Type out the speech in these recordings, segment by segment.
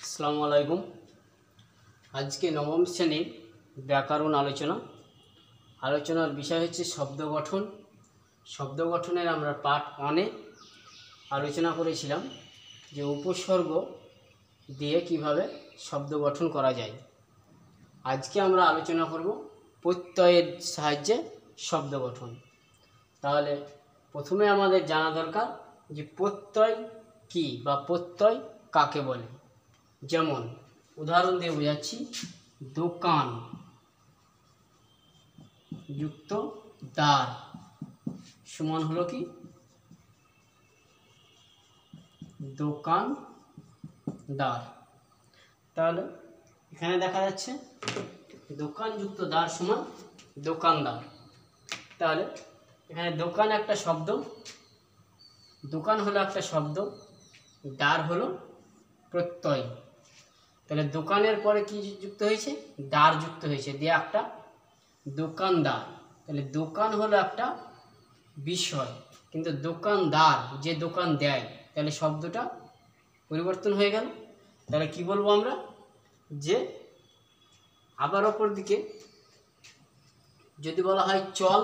আসসালামু আলাইকুম। আজকে নবম শ্রেণীর ব্যাকরণ আলোচনার বিষয় হচ্ছে শব্দ গঠন। শব্দ গঠনের আমরা পার্ট 1-এ আলোচনা করেছিলাম যে উপসর্গ দিয়ে কিভাবে শব্দ গঠন করা যায়। আজকে আমরা আলোচনা করব প্রত্যয়ের সাহায্যে শব্দ গঠন। তাহলে প্রথমে আমাদের জানা দরকার যে প্রত্যয় কী বা প্রত্যয় কাকে বলে। যেমন উদাহরণ দিয়ে বোঝাচ্ছি, দোকান যুক্ত দার সমান হলো কি দোকানদার। তাহলে এখানে দেখা যাচ্ছে দোকান যুক্ত দার সমান দোকানদার। তাহলে এখানে দোকান একটা শব্দ, দোকান হলো একটা শব্দ, দার হলো প্রত্যয়। তাহলে দোকানের পরে কি যুক্ত হয়েছে? দার যুক্ত হয়েছে, দিয়ে একটা দোকানদার। তাহলে দোকান হলো একটা বিষয়, কিন্তু দোকানদার যে দোকান দেয়, তাহলে শব্দটা পরিবর্তন হয়ে গেল। তাহলে কি বলবো আমরা? যে আবার অপর দিকে যদি বলা হয় চল,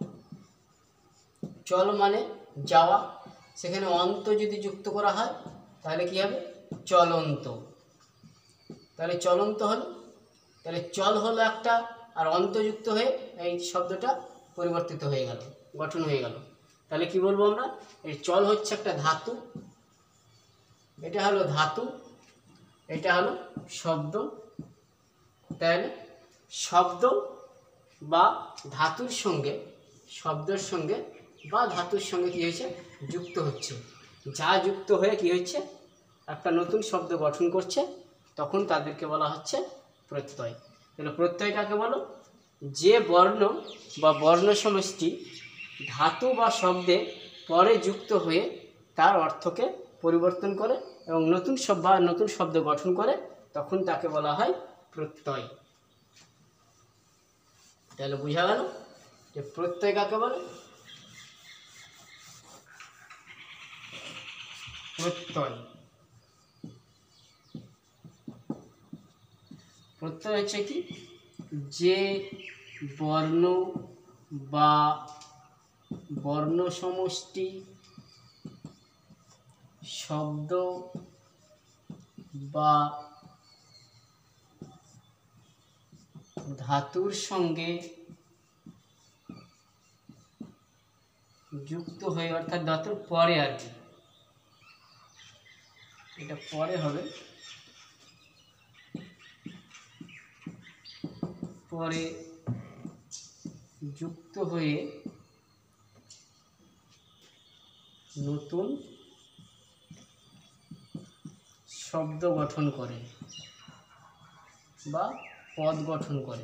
চল মানে যাওয়া, সেখানে অন্ত যদি যুক্ত করা হয় তাহলে কি হবে? চলন্ত। তাহলে চলন্ত হলো, তাহলে চল হলো একটা, আর অন্তযুক্ত হয়ে এই শব্দটা পরিবর্তিত হয়ে গেল, গঠন হয়ে গেল। তাহলে কি বলবো আমরা? এই চল হচ্ছে একটা ধাতু, এটা হলো ধাতু, এটা হলো শব্দ। তাহলে শব্দ বা ধাতুর সঙ্গে, শব্দের সঙ্গে বা ধাতুর সঙ্গে কি হয়েছে? যুক্ত হচ্ছে। যা যুক্ত হয়ে কি হচ্ছে? একটা নতুন শব্দ গঠন করছে, তখন তাদেরকে বলা হচ্ছে প্রত্যয়। তাহলে প্রত্যয় কাকে বলো? যে বর্ণ বা বর্ণ সমষ্টি ধাতু বা শব্দে পরে যুক্ত হয়ে তার অর্থকে পরিবর্তন করে এবং নতুন শব্দ গঠন করে, তখন তাকে বলা হয় প্রত্যয়। তাহলে বোঝা গেল যে প্রত্যয় কাকে বলে? প্রত্যয় প্রত্যয় হচ্ছে কি? যে বর্ণ বা বর্ণ সমষ্টি শব্দ বা ধাতুর সঙ্গে যুক্ত হয়ে, অর্থাৎ ধাতুর পরে আর কি, এটা পরে হবে, পরে যুক্ত হয়ে নতুন শব্দ গঠন করে বা পদ গঠন করে,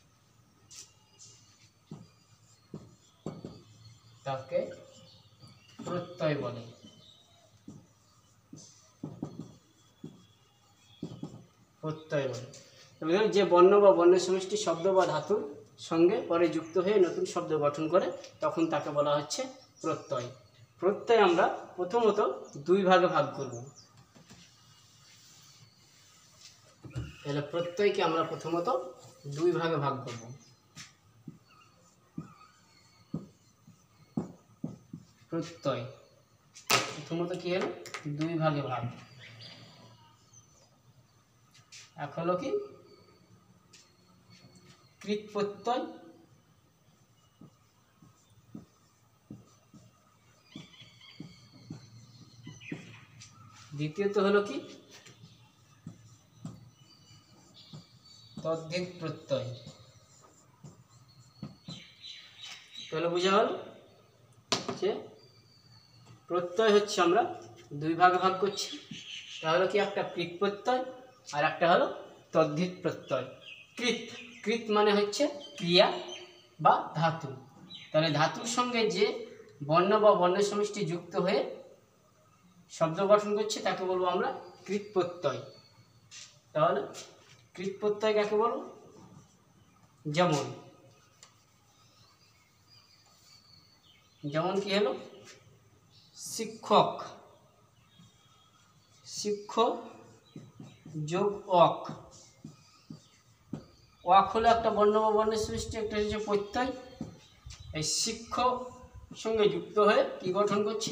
তাকে প্রত্যয় বলে। প্রত্যয় বলে যে বর্ণ বা বর্ণ সমষ্টি শব্দ বা ধাতুর সঙ্গে পরে যুক্ত হয়ে নতুন শব্দ গঠন করে, তখন তাকে বলা হচ্ছে প্রত্যয়। প্রত্যয় আমরা প্রথমত দুই ভাগে ভাগ করব। তাহলে প্রত্যয়কে আমরা প্রথমত দুই ভাগে ভাগ করব। প্রত্যয় প্রথমত কি হলো? দুই ভাগে ভাগ। এক হলো কি কৃৎ প্রত্যয়, দ্বিতীয়ত হলো কি তদ্ধিত প্রত্যয়। তাহলে বোঝা গেল যে প্রত্যয় হচ্ছে আমরা দুই ভাগে ভাগ করছি। তাহলে কি একটা কৃৎ প্রত্যয় আর একটা হলো তদ্ধিত প্রত্যয়। কৃৎ মানে হচ্ছে ক্রিয়া বা ধাতু। তাহলে ধাতুর সঙ্গে যে বর্ণ বা বর্ণ সমষ্টি যুক্ত হয়ে শব্দ গঠন করছে তাকে বলবো আমরা কৃৎ প্রত্যয়। তাহলে কৃৎ প্রত্যয় কাকে বলবো? যেমন কি হলো? শিক্ষক, শিক্ষ যোগ অক। অক হলো একটা বর্ণ বা বর্ণের সৃষ্টি, একটা হচ্ছে প্রত্যয়। এই শিক্ষক সঙ্গে যুক্ত হয়ে কি গঠন করছে?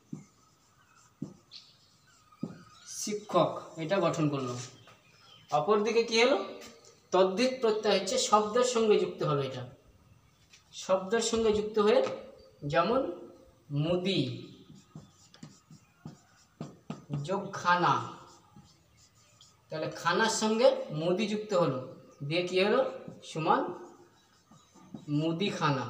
শিক্ষক, এটা গঠন করলো। অপরদিকে কি হলো? তদ্ধিত প্রত্যয় হচ্ছে শব্দের সঙ্গে যুক্ত হবে। এটা শব্দের সঙ্গে যুক্ত হয়ে, যেমন মুদি যোগ খানা, তাহলে খানার সঙ্গে মুদি যুক্ত হলো, দিয়ে কি হলো? সমান মুদিখানা।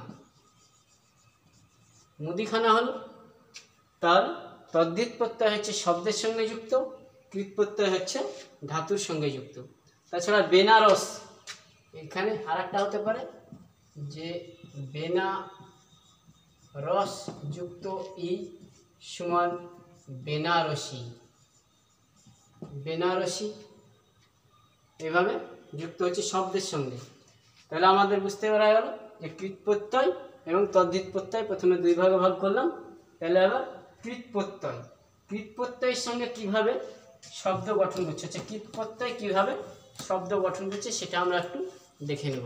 মুদিখানা হলো। তার তদ্ধিত প্রত্যয় হচ্ছে শব্দের সঙ্গে যুক্ত, কৃত প্রত্যয় হচ্ছে ধাতুর সঙ্গে যুক্ত। তাছাড়া বেনারস, এখানে আর একটা হতে পারে যে বেনারস যুক্ত ই সমান বেনারসি। বেনারসি এভাবে যুক্ত হচ্ছে শব্দের সঙ্গে। তাহলে আমাদের বুঝতে পারা গেল যে কৃত প্রত্যয় এবং তদ্ধিত প্রত্যয় প্রথমে দুই ভাগে ভাগ করলাম। তাহলে আবার কৃত প্রত্যয়, কৃত প্রত্যয়ের সঙ্গে কিভাবে শব্দ গঠন করছে, হচ্ছে কৃত প্রত্যয় কিভাবে শব্দ গঠন করছে সেটা আমরা একটু দেখে নেব।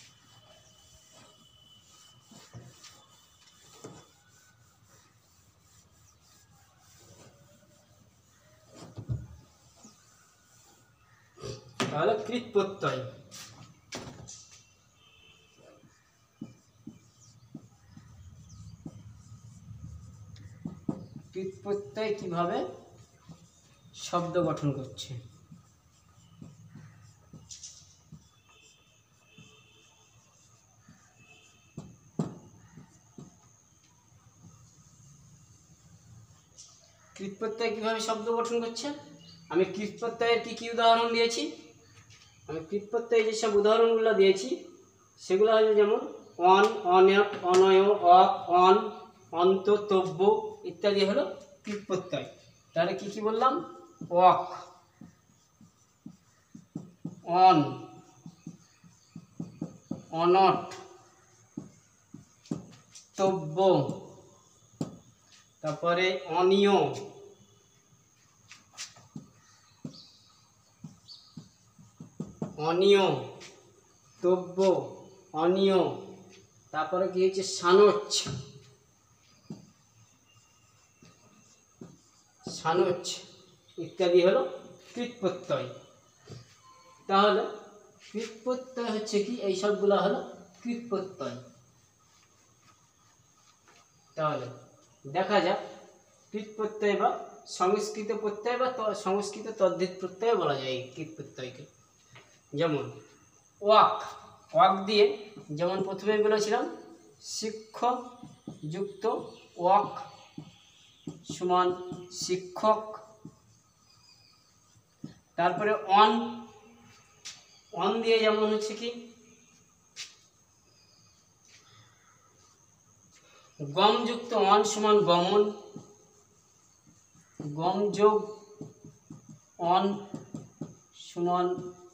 তাহলে কৃত প্রত্যয়, কৃত প্রত্যয় কিভাবে শব্দ গঠন করছে। কৃত প্রত্যয় কিভাবে শব্দ গঠন করছে, আমি কৃত প্রত্যয়ের কি কি উদাহরণ দিয়েছি? আমি কৃত প্রত্যয়ে যেসব উদাহরণগুলো দিয়েছি সেগুলো হলো যেমন অন, অনয়ক, অনয়, অক, অন, অন্ত, তব্য ইত্যাদি হলো কৃত প্রত্যয়। তাহলে কি কি বললাম? অক, অন, অনট, তব্য, তারপরে অনিয়, অনিয়, তব্য, অনিয়, তারপরে কি হচ্ছে? সানোচ, সানোচ ইত্যাদি হলো কৃত প্রত্যয়। তাহলে কৃত প্রত্যয় হচ্ছে কি? এই সবগুলো হলো কৃত প্রত্যয়। তাহলে দেখা যাক কৃত প্রত্যয় বা সংস্কৃত প্রত্যয় বা সংস্কৃত তদ্ধিত প্রত্যয় বলা যায় কৃত প্রত্যয়কে। যেমন ওয়াক, ওয়াক দিয়ে যেমন প্রথমে বলেছিলাম শিক্ষক যুক্ত ওয়াক সমান শিক্ষক। তারপরে অন, অন দিয়ে যেমন হচ্ছে কি গম যুক্ত অন সমান গমন, গম যোগ অন সমান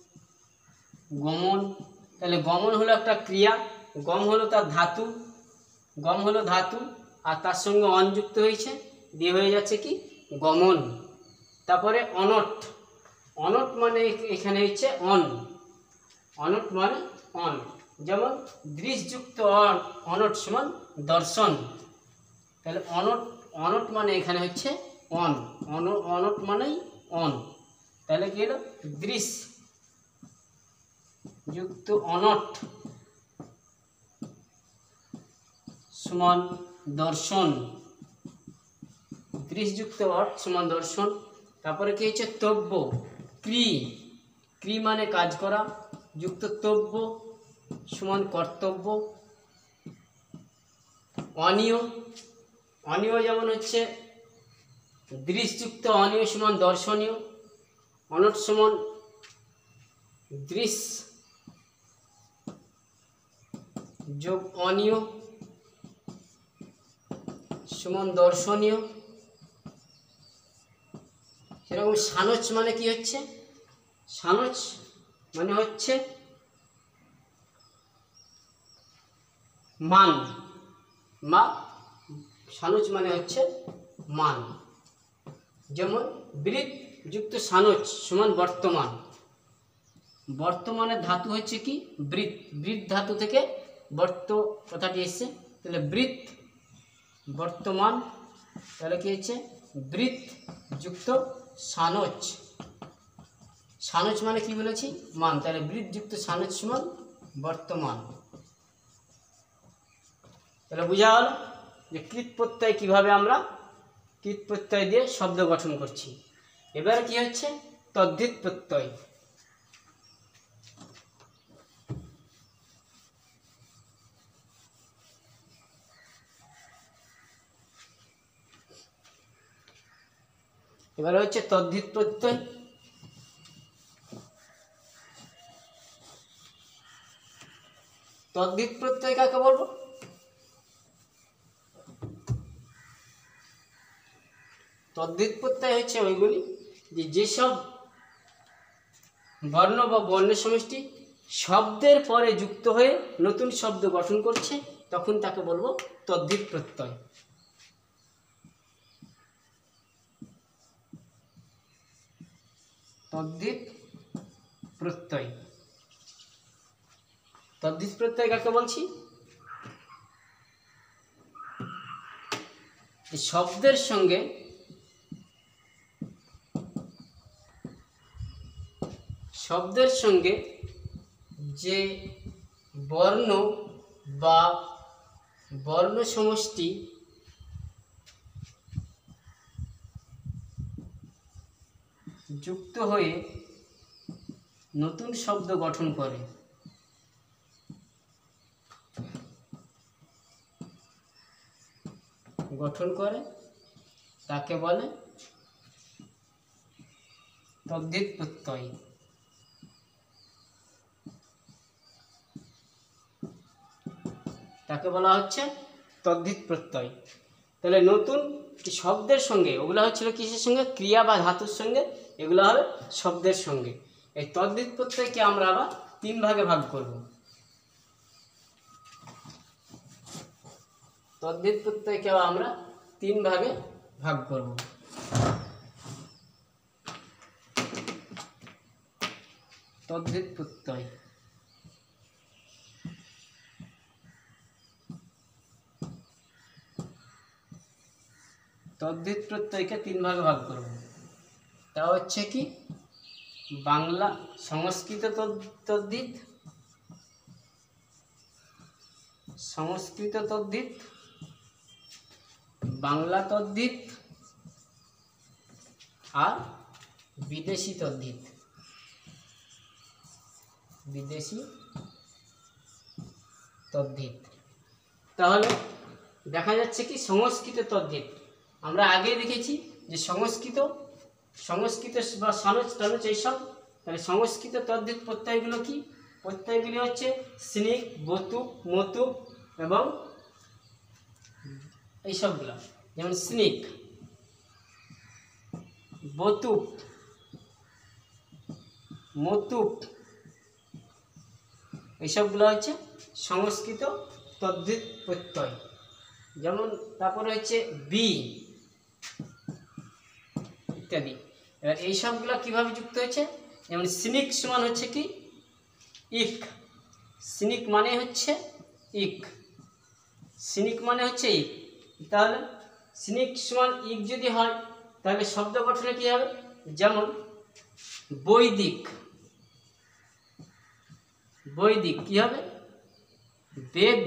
গমন। তাহলে গমন হলো একটা ক্রিয়া, গম হলো তার ধাতু, গম হলো ধাতু আর তার সঙ্গে অন যুক্ত হয়েছে, দিয়ে হয়ে যাচ্ছে কি? গমন। তারপরে অনট, অনট মানে এখানে হচ্ছে অন, অনট মানে অন। যেমন দৃশযুক্ত অন, অনট সমান দর্শন। তাহলে অনট, অনট মানে এখানে হচ্ছে অন, অনট মানেই অন। তাহলে কি হলো? দৃশ যুক্ত অনট সমান দর্শন, দৃশযুক্ত অট সমান দর্শন। তারপরে কি হচ্ছে? তব্য, ক্রি, ক্রি মানে কাজ করা, যুক্ত তব্য সমান কর্তব্য। অনিয়, অনিয় যেমন হচ্ছে দৃশযুক্ত অনিয় সমান দর্শনীয়, অনট সমান দৃশ যোগ অনিয় সমান দর্শনীয়। সেরকম সানোচ মানে কি হচ্ছে? সানোচ মানে হচ্ছে মান, মা, সানোচ মানে হচ্ছে মান। যেমন বৃত্ত যুক্ত সানচ সমান বর্তমান। বর্তমানের ধাতু হচ্ছে কি বৃত্ত, বৃত্ত ধাতু থেকে বর্ত কথাটি এসছে, তাহলে বৃত্ত বর্তমান, তাহলে কি হচ্ছে বৃত্ত যুক্ত সানচ। সানচ মানে কি বলেছি মান, তাহলে বৃত্ত যুক্ত সানচ সমান বর্তমান। তাহলে বোঝা গেল যে কৃত প্রত্যয় কীভাবে আমরা কৃত প্রত্যয় দিয়ে শব্দ গঠন করছি। এবারে কি হচ্ছে তদ্ধিত প্রত্যয়। এবারে হচ্ছে তদ্ধিত প্রত্যয়। তদ্ধিত প্রত্যয় কাকে বলবো? তদ্ধিত প্রত্যয় হচ্ছে ওইগুলি যেসব বর্ণ বা বর্ণ সমষ্টি শব্দের পরে যুক্ত হয়ে নতুন শব্দ গঠন করছে, তখন তাকে বলবো তদ্ধিত প্রত্যয়। তদ্ধিত প্রত্যয়। তদ্ধিত প্রত্যয় কাকে বলছি? শব্দের সঙ্গে যে বর্ণ বা বর্ণ সমষ্টি যুক্ত হয়ে নতুন শব্দ গঠন করে, তাকে বলে তদ্ধিত প্রত্যয়। তাকে বলা হচ্ছে তদ্ধিত প্রত্যয়। তাহলে নতুন শব্দের সঙ্গে, ওগুলো হচ্ছিল কিসের সঙ্গে? ক্রিয়া বা ধাতুর সঙ্গে, এগুলো হবে শব্দের সঙ্গে। এই তদ্ধিত প্রত্যয়কে আমরা আবার তিন ভাগে ভাগ করব। তদ্ধিত প্রত্যয়কে আমরা তিন ভাগে ভাগ করব। তদ্ধিত প্রত্যয়। তদ্ধিত প্রত্যয়কে তিন ভাগে ভাগ করব। তা হচ্ছে কি বাংলা সংস্কৃত তদ্ধিত, সংস্কৃত তদ্ধিত, বাংলা তদ্ধিত আর বিদেশি তদ্ধিত। বিদেশি তদ্ধিত। তাহলে দেখা যাচ্ছে কি সংস্কৃত তদ্ধিত আমরা আগে দেখেছি যে সংস্কৃত বা সানচ টানচ এইসব। তাহলে সংস্কৃত তদ্ধিত প্রত্যয়গুলো কি? প্রত্যয়গুলি হচ্ছে স্নিক, বতুক, মতুক এবং এইসবগুলো, যেমন স্নিক, বতুক, মতুক, এইসবগুলো হচ্ছে সংস্কৃত তদ্ধিত প্রত্যয়। যেমন তারপরে হচ্ছে বি ইত্যাদি। এবার এইসবগুলো কিভাবে যুক্ত হয়েছে? যেমন স্নিক সমান হচ্ছে কি ইক, স্নিক মানে হচ্ছে ইক, স্নিক মানে হচ্ছে ইক। তাহলে স্নিক সমান ইক যদি হয় তাহলে শব্দ গঠনে কি হবে? যেমন বৈদিক, বৈদিক কি হবে? বেদ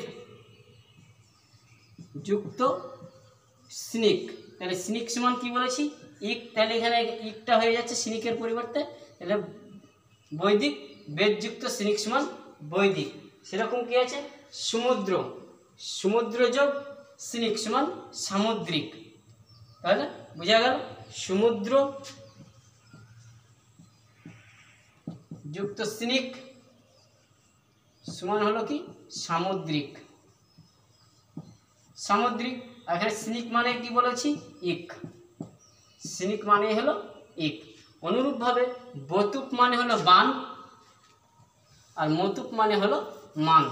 যুক্ত স্নিক। তাহলে স্নিক সমান কি বলেছি? ইক। তাহলে এখানে ইকটা হয়ে যাচ্ছে স্নিকের পরিবর্তে, তাহলে বৈদিক বেদ যুক্ত স্নিক সমান বৈদিক। সেরকম কি আছে? সমুদ্র, সমুদ্র যোগ স্নিক সমান সামুদ্রিক। তাহলে বোঝা গেল সমুদ্র যুক্ত স্নিক সমান হলো কি সামুদ্রিক। সামুদ্রিক। এখানে স্নিক মানে কি বলেছি? ইক। স্নিক মানে হলো ইক। অনুরূপভাবে বতুক মানে হলো বান আর মতুক মানে হলো মান।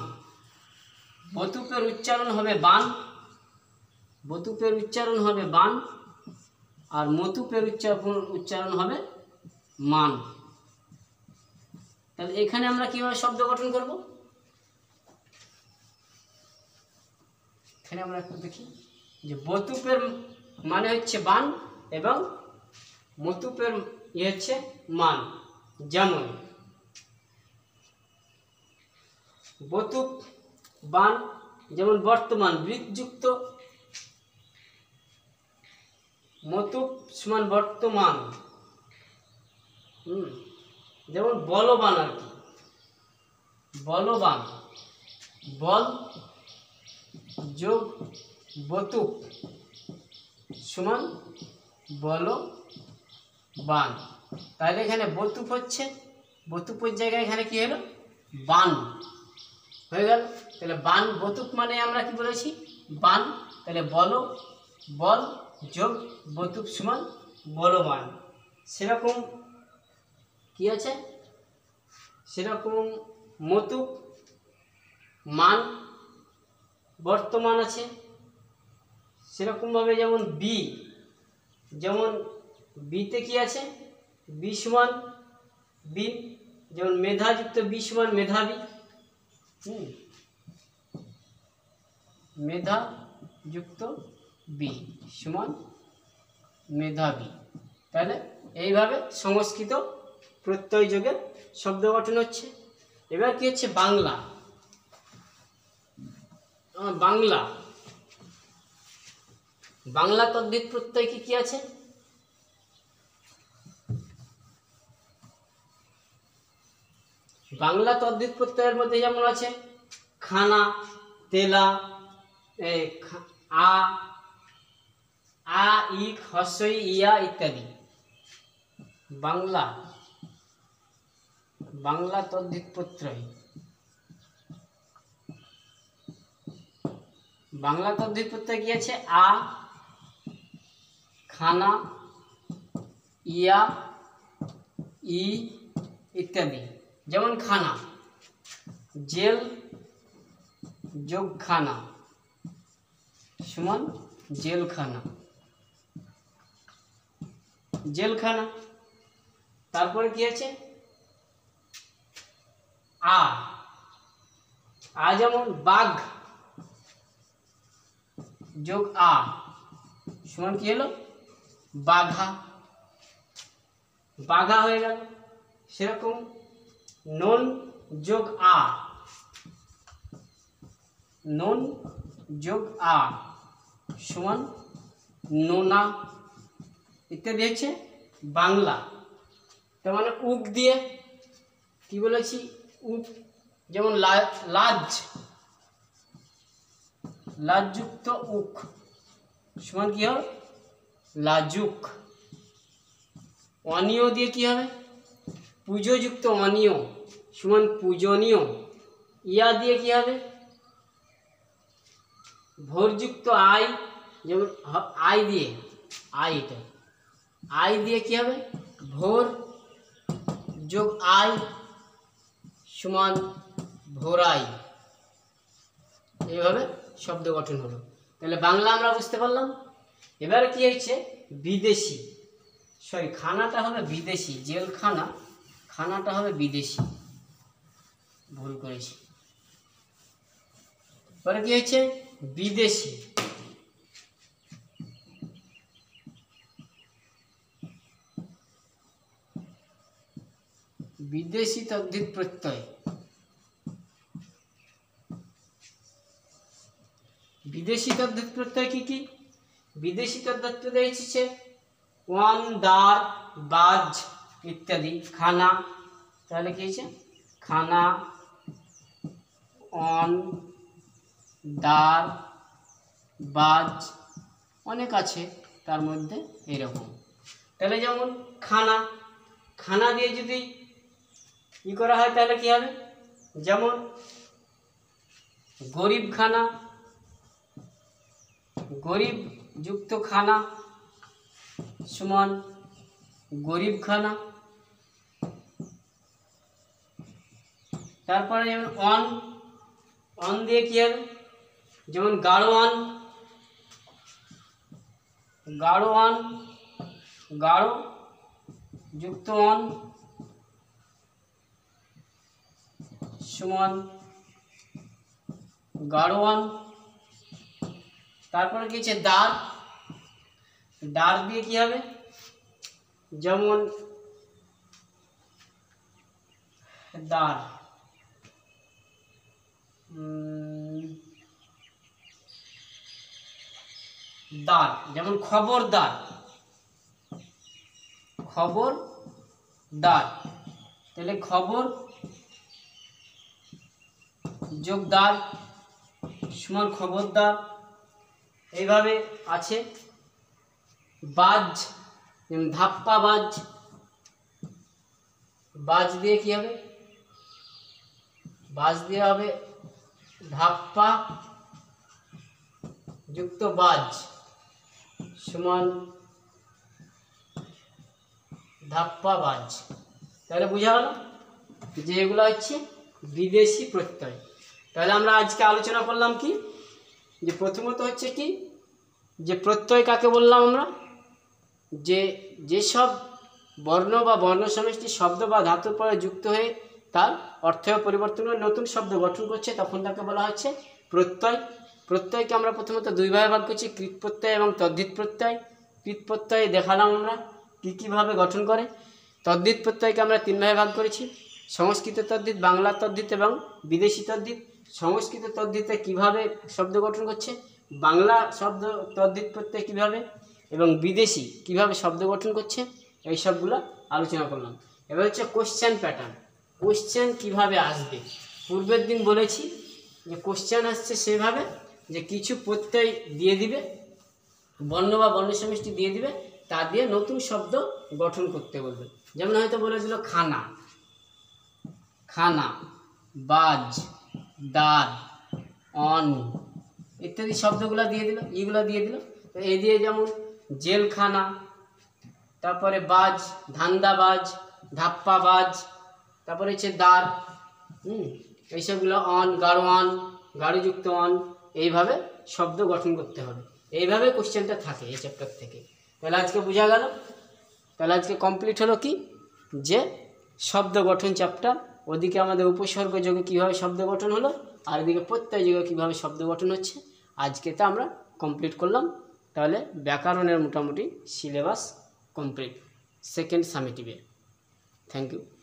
বতুকের উচ্চারণ হবে বান, বতুকের উচ্চারণ হবে বান আর মতুপের উচ্চারণ হবে মান। তাহলে এখানে আমরা কিভাবে শব্দ গঠন করব, এখানে আমরা একটু দেখি যে বতুপের মানে হচ্ছে বান এবং মতুপের হচ্ছে মান। যেমন বতুপ বান, যেমন বর্তমান বৃত্তযুক্ত, মতুপ সমান বর্তমান। যেমন বলবান আর কি, বলবান, বল যোগ বতুপ সমান বলবান। তাহলে এখানে বতুপ হচ্ছে, বতুপের জায়গায় এখানে কি হলো বান হয়ে গেল। তাহলে বান বতুপ মানে আমরা কি বলেছি বান। তাহলে বল যোগ বতুপ সমান বলবান। সেরকম কি আছে, সেরকম মতুপ মান বর্তমান আছে। সেরকমভাবে যেমন বি, যেমন বিতে কি আছে বি সমান বি, যেমন মেধাযুক্ত বি সমান মেধাবী। মেধাযুক্ত বি সমান মেধাবী। তাহলে এইভাবে সংস্কৃত প্রত্যয় যোগের শব্দ গঠন হচ্ছে। এবার কি হচ্ছে বাংলা। বাংলা, বাংলা তদ্ধিত প্রত্যয় কি কি আছে, বাংলা তদ্ধিত প্রত্যয়ের মধ্যে যেমন আছে খানা, তেলা, আ ই হস্যই ইয়া ইত্যাদি। বাংলা, বাংলা তদ্ধিত প্রত্যয়, বাংলা তদ্ধিত প্রত্যয় কি আছে আ, খানা, ইয়া, ই ইত্যাদি। যেমন খানা, জেল যোগ খানা সমান জেলখানা, জেলখানা। তারপরে কি আছে আ যেমন বাঘ যোগ আ সমান কি হলো বাঘা, বাঘা হয়ে গেল। সেরকম নন যোগ আ, নন যোগ আ সমান নোনা ইত্যাদি হচ্ছে বাংলা। তার মানে উক দিয়ে কি বলেছি উক, যেমন লাজ, লাজযুক্ত উক সমান কি হবে লাজুক। অনিয় দিয়ে কি হবে পুজোযুক্ত অনিয় সমান পূজনীয়। ইয়া দিয়ে কি হবে ভোরযুক্ত আই, যেমন আই দিয়ে আই, এটা আই দিয়ে কি হবে ভোর যোগ আই সমান ভোরাই। এইভাবে শব্দ গঠন হলো। তাহলে বাংলা আমরা বুঝতে পারলাম। এবারে কি হচ্ছে বিদেশি, সরি খানাটা হবে বিদেশি, জেলখানা, খানাটা হবে বিদেশি, ভুল করেছি। এবারে কি হচ্ছে বিদেশি, বিদেশি তদ্ধিত প্রত্যয়। বিদেশি তদ্ধিত প্রত্যয় কি কি, বিদেশি তদ্ধিত প্রত্যয় হচ্ছে ওয়ান, দার, বাজ ইত্যাদি। খানা, তাহলে কি হয়েছে খানা, অন, দার, বাজ, অনেক আছে তার মধ্যে এরকম। তাহলে যেমন খানা, খানা দিয়ে যদি ই করা হয় তাহলে কি হবে, যেমন গরিব খানা, গরিব যুক্ত খানা সমান গরিব খানা। তারপরে যেমন অন, অন দিয়ে কি হবে যেমন গাড়োয়ান, গাড়োয়ান গাঢ় যুক্ত অন সমান গাঢ় অন। তারপরে কি হচ্ছে দাঁড়, দাঁড় দিয়ে কি হবে, যেমন দাঁড় দাঁড়, যেমন খবরদার, খবরদার, তাহলে খবর যোগ দাঁড় সমান খবরদার। এইভাবে আছে বাজ, যেমন ধাপ্পা বাজ, বাজ দিয়ে কি হবে, বাজ দিয়ে হবে ধাপ্পা যুক্ত বাজ সমান ধাপ্পা বাজ। তাহলে বোঝা গেল যে এগুলো হচ্ছে বিদেশি প্রত্যয়। তাহলে আমরা আজকে আলোচনা করলাম কি, যে প্রথমত হচ্ছে কি, যে প্রত্যয় কাকে বললাম আমরা, যে যেসব বর্ণ বা বর্ণ সমষ্টি শব্দ বা ধাতুর পরে যুক্ত হয়ে তার অর্থেও পরিবর্তন করে নতুন শব্দ গঠন করছে, তখন তাকে বলা হচ্ছে প্রত্যয়। প্রত্যয়কে আমরা প্রথমত দুই ভাগে ভাগ করছি, কৃৎ প্রত্যয় এবং তদ্ধিত প্রত্যয়। কৃৎ প্রত্যয় দেখালাম আমরা কীভাবে গঠন করে। তদ্ধিত প্রত্যয়কে আমরা তিন ভাগে ভাগ করেছি, সংস্কৃত তদ্ধিত, বাংলা তদ্ধিত এবং বিদেশি তদ্ধিত। সংস্কৃত তদ্ধিতে কিভাবে শব্দ গঠন করছে, বাংলা শব্দ তদ্ধিত প্রত্যয় কিভাবে, এবং বিদেশি কিভাবে শব্দ গঠন করছে, এই সবগুলো আলোচনা করলাম। এবার হচ্ছে কোশ্চেন প্যাটার্ন, কোশ্চেন কিভাবে আসবে। পূর্বের দিন বলেছি যে কোশ্চেন আসছে সেভাবে যে কিছু প্রত্যয় দিয়ে দিবে, বর্ণ বা বর্ণ সমষ্টি দিয়ে দিবে, তা দিয়ে নতুন শব্দ গঠন করতে বলবে। যেমন হয়তো বলে দিল খানা, খানা, বাজ, দাঁড়, অন ইত্যাদি শব্দগুলো দিয়ে দিল, এইগুলো দিয়ে দিল। এই দিয়ে যেমন জেলখানা, তারপরে বাজ, ধান্দাবাজ, ধাপ্পা বাজ, তারপরে হচ্ছে দাঁড়, এইসবগুলো অন, গাঢ় গাঢ়যুক্ত অন, এইভাবে শব্দ গঠন করতে হবে। এইভাবে কোশ্চেনটা থাকে এই চ্যাপ্টার থেকে। তাহলে আজকে বোঝা গেল, তাহলে আজকে কমপ্লিট হলো কি, যে শব্দ গঠন চ্যাপ্টার। ওদিকে আমাদের উপসর্গ যোগে কীভাবে শব্দ গঠন হলো, আর এদিকে প্রত্যয় যোগে কীভাবে শব্দ গঠন হচ্ছে, আজকে তা আমরা কমপ্লিট করলাম। তাহলে ব্যাকরণের মোটামুটি সিলেবাস কমপ্লিট সেকেন্ড সামেটিভে। Thank you.